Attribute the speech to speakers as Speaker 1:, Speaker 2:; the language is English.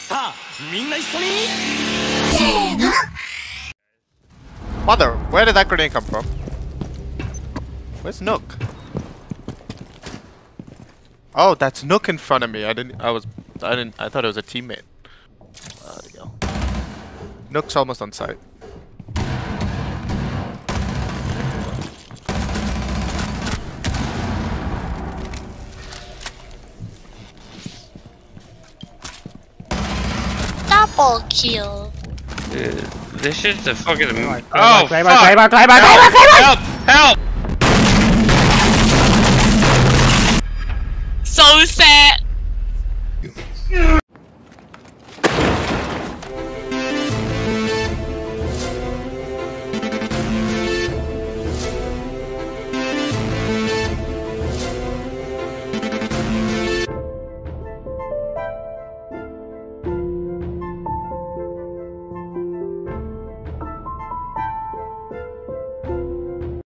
Speaker 1: Mother, where did that grenade come from? Where's Nook? Oh, that's Nook in front of me. I thought it was a teammate. There we go. Nook's almost on site.
Speaker 2: Double kill.
Speaker 3: Dude, this shit's a fucking.
Speaker 4: Oh, fuck!
Speaker 3: Help! Help!
Speaker 2: So sad.